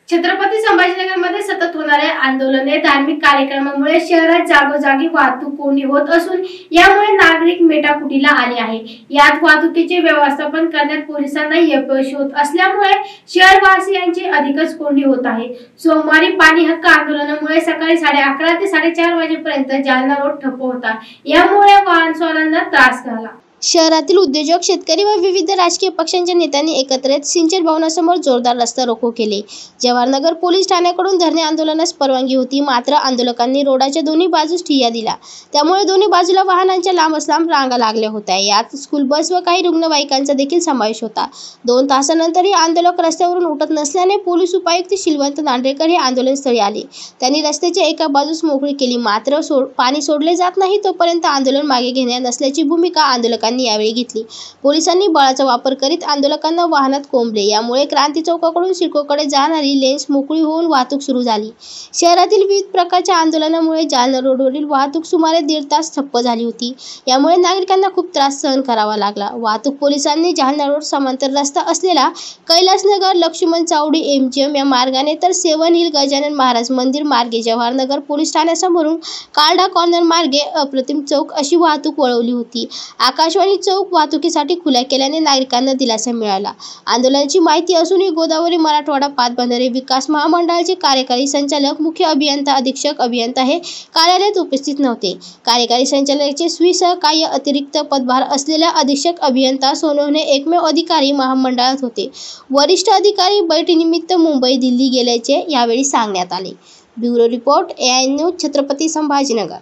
छत्रपती संभाजीनगरमध्ये सतत होणाऱ्या आंदोलने धार्मिक कार्यक्रमामुळे शहरात जागोजागी वाहतूक कोंडी होत असून यामुळे नागरिक मेटाकुटीला आले आहे। यात वाहतुकीचे व्यवस्थापन करण्यात पोलिसांना अपयश होत असल्यामुळे शहरवासियांची अधिकच कोंडी होत आहे। सोमवारी पाणी हक्क आंदोलनामुळे सकाळी 11:30 ते 4:30 वाजेपर्यंत जालना रोड ठप्प होता। यामुळे वाहनस्वारांना त्रास झाला। शहरातील उद्योजक, शेतकरी व विविध राजकीय पक्षांच्या नेत्यांनी एकत्र येत सिंचन भवनासमोर जोरदार रस्ता रोको केले। जवाहरनगर पोलीस ठाण्याकडून धरणे आंदोलनास परवानगी होती, मात्र आंदोलकांनी रोडाच्या दोन्ही बाजूस ठिय्या दिला, त्यामुळे दोन्ही बाजूला वाहनांच्या लांब रांगा लागल्या होत्या। यात स्कूल बस व काही रुग्णवाहिकांचा देखील समावेश होता। 2 तासानंतरही आंदोलक रस्त्यावरून उठत नसल्याने पोलीस उपायुक्त शिलवंत नांदेडकर हे आंदोलनस्थळी आले। त्यांनी रस्त्याच्या एका बाजूस मोकळी केली, मात्र पाणी सोडले जात नाही तोपर्यंत आंदोलन मागे घेणार नसल्याची भूमिका आंदोलकांनी यावेळी घेतली। पोलिसांनी बळाचा वापर करीत आंदोलकांना वाहनात कोंबले, यामुळे क्रांती चौकाकडून सिडकोकडे जाणारी लेन्स मोकळी होऊन वाहतूक सुरू झाली। शहरातील विविध प्रकारच्या आंदोलनामुळे जालना रोडवरील वाहतूक सुमारे 1.5 तास ठप्प झाली होती। यामुळे नागरिकांना खूप त्रास सहन करावा लागला। वाहतूक पोलिसांनी जालना रोड समांतर रस्ता असलेला कैलासनगर, लक्ष्मण चावडी, MGM या मार्गाने तर 7 हिल गजानन महाराज मंदिर मार्गे, जवाहरनगर पोलीस ठाण्यासमोरून कालडा कॉर्नर मार्गे अप्रतिम चौक अशी वाहतूक वळवली होती। आकाशवाणी चौक वाहतुकीसाठी खुला केल्याने नागरिकांना दिलासा मिळाला। आंदोलनाची माहिती असूनही गोदावरी मराठवाडा पाटबंधारे विकास महामंडळाचे कार्यकारी संचालक, मुख्य अभियंता, अधीक्षक अभियंता हे कार्यालयात उपस्थित नव्हते। कार्यकारी संचालकाचे स्वीसहकार्य अतिरिक्त पदभार असलेल्या अधीक्षक अभियंता सोनवणे एकमेव अधिकारी महामंडळात होते। वरिष्ठ अधिकारी बैठकीनिमित्त मुंबई, दिल्ली गेल्याचे यावेळी सांगण्यात आले। Bureau report, AI news, Chhatrapati Sambhajinagar.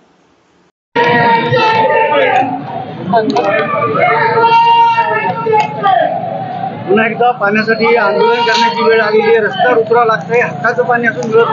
पुन्हा एकदा पाण्यासाठी आंदोलन करण्याची वेळ आलेली आहे। रस्त्यावर उतरावं लागतंय, हक्काचं पाणी असून मिळत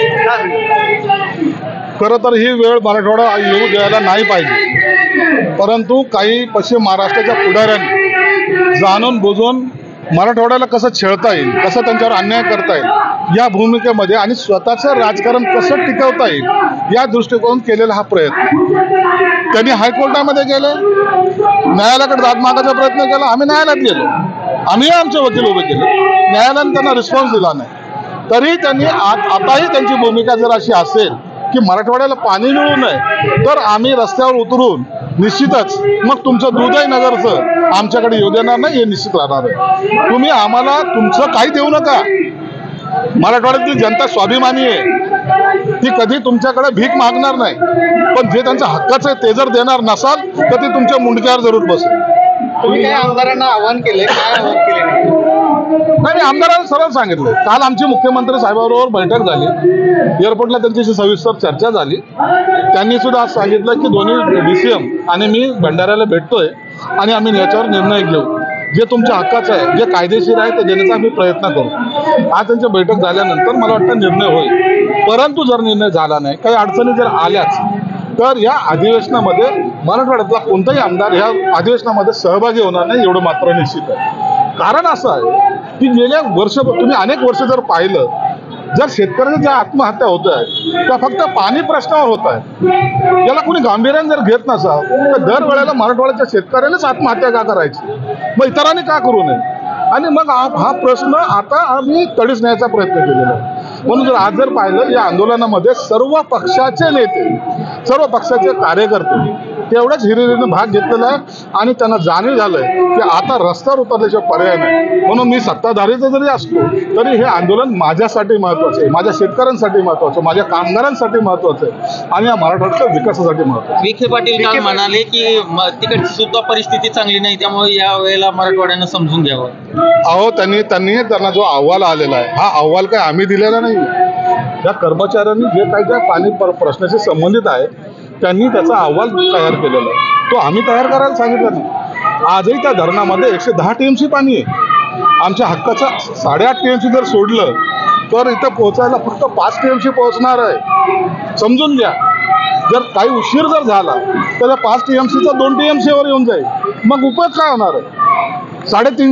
नाही। खरं तर ही वेळ मराठवाडा येऊ द्यायला नाही पाहिजे, परंतु काही पश्चिम महाराष्ट्राच्या पुढाऱ्यांनी जाणून बुजून मराठवाड्याला कसं छेडता येईल, कसं त्यांच्यावर अन्याय करता येईल या भूमिकेमध्ये आणि स्वतःचं राजकारण कसं टिकवता येईल या दृष्टिकोन केलेला हा प्रयत्न। त्यांनी हायकोर्टामध्ये गेले, न्यायालयाकडे दाद मागायचा प्रयत्न केला, आम्ही न्यायालयात गेलो, आम्ही आमचे वकील उभे केले, न्यायालयाने त्यांना रिस्पॉन्स दिला नाही। तरी त्यांनी आताही त्यांची भूमिका जर अशी असेल की मराठवाड्याला पाणी मिळू नये तर आम्ही रस्त्यावर उतरून निश्चितच मग तुमचं दूधही नगरचं आमच्याकडे येऊ देणार नाही, हे निश्चित राहणार आहे। तुम्ही आम्हाला तुमचं काही देऊ नका। मराठवाड्यातली जनता स्वाभिमानी आहे, ती कधी तुमच्याकडे भीक मागणार नाही, पण जे त्यांच्या हक्काचं आहे ते जर देणार नसाल तर ती तुमच्या मुंडक्यावर जरूर बसेल। तुम्ही काय आमदारांना आवाहन केले, काय आवाहन केले? नाही, आमदारांना सरळ सांगितलं। काल आमची मुख्यमंत्री साहेबांबरोबर बैठक झाली, एअरपोर्टला त्यांच्याशी सविस्तर चर्चा झाली। त्यांनी सुद्धा आज सांगितलं की दोन्ही DCM आणि मी भंडाऱ्याला भेटतोय आणि आम्ही याच्यावर निर्णय घेऊ, जे तुमच्या हक्काचं आहे, जे कायदेशीर आहे ते देण्याचा आम्ही प्रयत्न करू। आज त्यांची बैठक झाल्यानंतर मला वाटतं निर्णय होईल, परंतु जर निर्णय झाला नाही, काही अडचणी जर आल्याच तर या अधिवेशनामध्ये मराठवाड्यातला कोणताही आमदार या अधिवेशनामध्ये सहभागी होणार नाही, एवढं मात्र निश्चित आहे। कारण असं आहे की गेल्या तुम्ही अनेक वर्ष जर पाहिलं, जर शेतकऱ्यांच्या ज्या आत्महत्या होत आहेत त्या फक्त पाणी प्रश्नावर होत आहेत, याला कोणी गांभीर्याने जर घेत नसाल तर दरवेळेला मराठवाड्याच्या शेतकऱ्यांनीच आत्महत्या का करायची, मग इतरांनी का करू नये? आणि मग हा प्रश्न आता आम्ही तडीस न्यायचा प्रयत्न केलेला आहे। म्हणून जर आज जर पाहिलं या आंदोलनामध्ये सर्व पक्षाचे नेते, सर्व पक्षाचे कार्यकर्ते तेवढ्याच हिरिरीने भाग घेतलेला आहे आणि त्यांना जाणीव झालंय की आता रस्त्यावर उतरल्याशिवाय पर्याय नाही। म्हणून मी सत्ताधारीचा जरी असतो तरी हे आंदोलन माझ्यासाठी महत्वाचं आहे, माझ्या शेतकऱ्यांसाठी महत्वाचं आहे, माझ्या कामगारांसाठी महत्वाचं आहे आणि या मराठवाड्याच्या विकासासाठी महत्वाचं आहे। विखे पाटील काल म्हणाले की तिकडची सुद्धा परिस्थिती चांगली नाही, त्यामुळे या वेळेला मराठवाड्यानं समजून घ्यावं। अहो, त्यांना जो अहवाल आलेला आहे हा अहवाल काय आम्ही दिलेला नाही। या कर्मचाऱ्यांनी जे काही त्या पाणी प्रश्नाशी संबंधित आहे त्यांनी त्याचा अहवाल तयार केलेला आहे, तो आम्ही तयार करायला सांगितलं नाही। आजही त्या धरणामध्ये 110 TMC पाणी आहे। आमच्या हक्काचं 8.5 TMC जर सोडलं तर इथं पोहोचायला फक्त 5 TMC पोहोचणार आहे, समजून घ्या। जर काही उशीर जर झाला तर 5 TMCचा 2 TMC वर येऊन जाईल, मग उपयोग काय होणार आहे?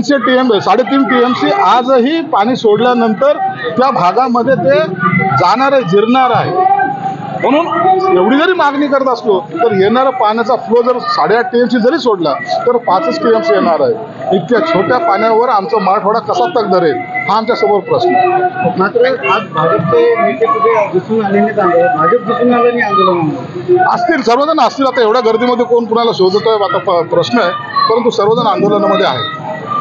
3.5 TMC आजही पाणी सोडल्यानंतर त्या भागामध्ये ते जाणार आहे, जिरणार आहे। म्हणून एवढी जरी मागणी करत असलो तर येणारा पाण्याचा फ्लो जर 8.5 TMC जरी सोडला तर 5 TMC येणार आहे। इतक्या छोट्या पाण्यावर आमचा मराठवाडा कसा तग धरेल? हा आमच्या समोर प्रश्न आहे. मात्र आज भाजपचे नेते कुठे दिसून आले नाहीत, भाजप दिसून आलं नाही आंदोलनामध्ये. असतील, सर्वजण असतील. आता एवढ्या गर्दीमध्ये कोण कुणाला शोधतोय आता प्रश्न आहे, परंतु सर्वजण आंदोलनामध्ये आहेत.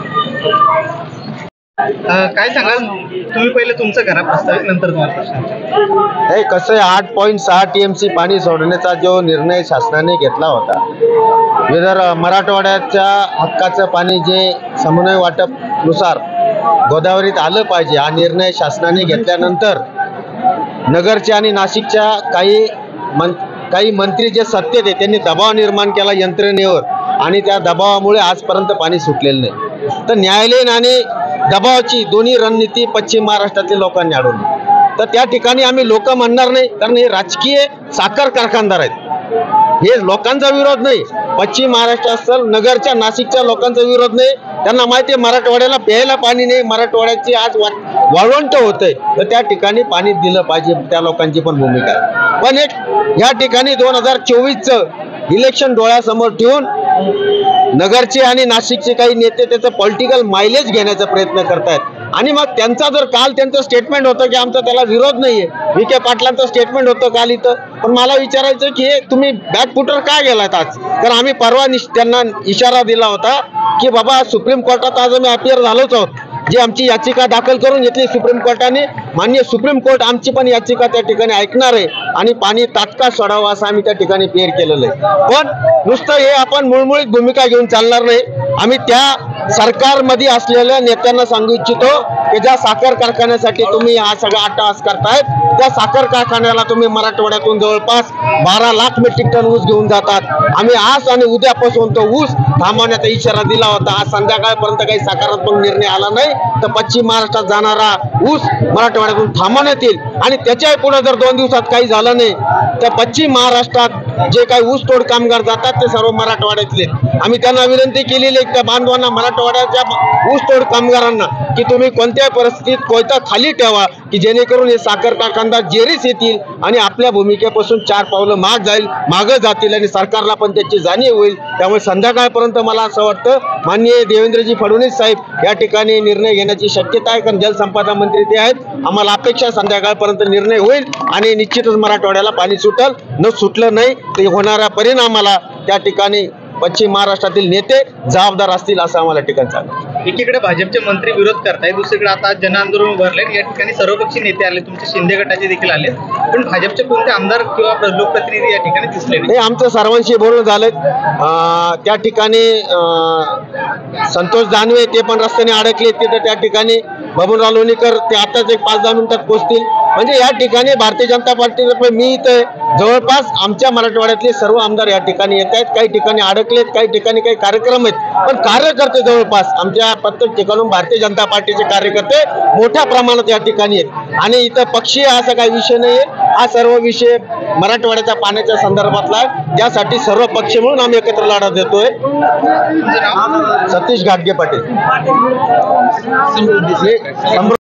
काय सांगाल तुम्ही? पहिले तुमचं घरा प्रस्तावित, नंतर तुम्हाला प्रश्न. हे कसं आहे, 8.6 TMC पाणी सोडण्याचा जो निर्णय शासनाने घेतला होता, विदर्भ मराठवाड्याच्या हक्काचं पाणी जे समन्वय वाटपनुसार गोदावरीत आलं पाहिजे, हा निर्णय शासनाने घेतल्यानंतर नगरचे आणि नाशिकच्या काही मंत्री जे सत्तेत आहेत त्यांनी दबाव निर्माण केला यंत्रणेवर, आणि त्या दबावामुळे आजपर्यंत पाणी सुटलेलं नाही. तर न्यायालयीन आणि दबावाची दोन्ही रणनीती पश्चिम महाराष्ट्रातील लोकांनी अडवली. तर त्या ठिकाणी आम्ही लोक म्हणणार नाही, कारण हे राजकीय साखर कारखानदार आहेत. हे लोकांचा विरोध नाही, पश्चिम महाराष्ट्र असेल, नगरच्या नाशिकच्या लोकांचा विरोध नाही. त्यांना माहिती आहे मराठवाड्याला प्यायला पाणी नाही, मराठवाड्याची आज वाळवंट होतंय, तर त्या ठिकाणी पाणी दिलं पाहिजे, त्या लोकांची पण भूमिका आहे. पण एक या ठिकाणी 2024चं इलेक्शन डोळ्यासमोर ठेवून नगरचे आणि नाशिकचे काही नेते त्याचं पॉलिटिकल मायलेज घेण्याचा प्रयत्न करतायत. आणि मग त्यांचा जर काल त्यांचं स्टेटमेंट होतं की आमचा त्याला विरोध नाहीये, विखे पाटलांचं स्टेटमेंट होतं काल इथं, पण मला विचारायचं की हे तुम्ही बॅकफुटर का गेलात आज? तर आम्ही परवा त्यांना इशारा दिला होता की बाबा सुप्रीम कोर्टात आज आम्ही अपियर झालोच आहोत. जी आमची याचिका दाखल करून घेतली सुप्रीम कोर्टाने, माननीय सुप्रीम कोर्ट आमची पण याचिका त्या ठिकाणी ऐकणार आहे आणि पाणी तात्काळ सोडावं असं आम्ही त्या ठिकाणी पेर केलेलं आहे. पण नुसतं हे आपण मुळमुळीत भूमिका घेऊन चालणार नाही. आम्ही त्या सरकारमध्ये असलेल्या नेत्यांना सांगू इच्छितो की ज्या साखर कारखान्यासाठी तुम्ही हा सगळा अट्टहास करतायत, त्या साखर कारखान्याला तुम्ही मराठवाड्यातून जवळपास 12 लाख मेट्रिक टन ऊस घेऊन जातात. आम्ही आज आणि उद्यापासून तो ऊस थांबवण्याचा इशारा दिला होता. आज संध्याकाळपर्यंत काही सकारात्मक निर्णय आला नाही तर पश्चिम महाराष्ट्रात जाणारा ऊस मराठवाड्यातून थांबवण्यात येईल. आणि त्याच्याही पुढे जर 2 दिवसात काही झालं नाही तर पश्चिम महाराष्ट्रात जे काही ऊसतोड कामगार जातात ते सर्व मराठवाड्यातले. आम्ही त्यांना विनंती केलेली आहे त्या बांधवांना, मराठवाड्याच्या ऊसतोड कामगारांना, की तुम्ही कोणत्याही परिस्थितीत कोयता खाली ठेवा की जेणेकरून हे साखर कारखानदार जेरीस येतील आणि आपल्या भूमिकेपासून 4 पावलं मागं जातील आणि सरकारला पण त्याची जाणीव होईल. त्यामुळे संध्याकाळपर्यंत मला असं वाटतं माननीय देवेंद्रजी फडणवीस साहेब या ठिकाणी निर्णय घेण्याची शक्यता आहे, कारण जलसंपदा मंत्री ते आहेत. आम्हाला अपेक्षा संध्याकाळपर्यंत निर्णय होईल आणि निश्चितच मराठवाड्याला पाणी सुटेल. न सुटलं नाही तर होणाऱ्या परिणामाला त्या ठिकाणी पश्चिम महाराष्ट्रातील नेते जबाबदार असतील असं आम्हाला ठिकाण सांगतो. एकीकडे भाजपचे मंत्री विरोध करतायत, दुसरीकडे आता जन आंदोलन उभारले, या ठिकाणी सर्वपक्षीय नेते आले, तुमचे शिंदे गटाचे देखील आले, पण भाजपचे कोणते आमदार किंवा लोकप्रतिनिधी या ठिकाणी दिसले नाही. आमचं सर्वांशी बोलणं झालंय. त्या ठिकाणी संतोष दानवे ते पण रस्त्याने अडकले, तिथं त्या ठिकाणी बबनराव लोणीकर ते आताच एक 5-10 मिनिटात पोहोचतील. म्हणजे या ठिकाणी भारतीय जनता पार्टीतर्फे मी इथं जवळपास आमच्या मराठवाड्यातले सर्व आमदार या ठिकाणी येत आहेत. काही ठिकाणी अडकलेत, काही ठिकाणी काही कार्यक्रम आहेत, पण कार्यकर्ते जवळपास आमच्या प्रत्येक ठिकाणून भारतीय जनता पार्टीचे कार्यकर्ते मोठ्या प्रमाणात या ठिकाणी आहेत. आणि इथं पक्षीय असा काही विषय नाही आहे, हा सर्व विषय मराठवाड्याच्या पाण्याच्या संदर्भातला आहे. त्यासाठी सर्व पक्ष म्हणून आम्ही एकत्र लढा देतोय. सतीश घाटगे पाटील.